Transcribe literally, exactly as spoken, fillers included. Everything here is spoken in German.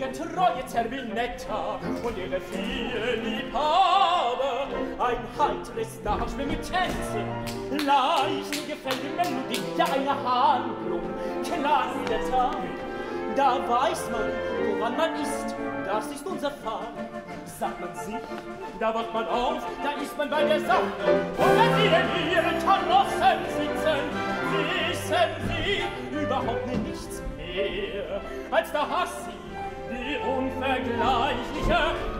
der treue Zerbinetta und ihre vier Liebhaber. Ein heiteres Darspiel mit Tänzen, leicht gefällt die Melodie, ja eine Handlung, klar wie der Tag. Da weiß man, woran man ist, das ist unser Fall. Sagt man sich, da wacht man auf, da ist man bei der Sache. Und wenn Sie in Ihren Karossen sitzen, wissen Sie überhaupt nichts mehr, als da hast Sie die unvergleichliche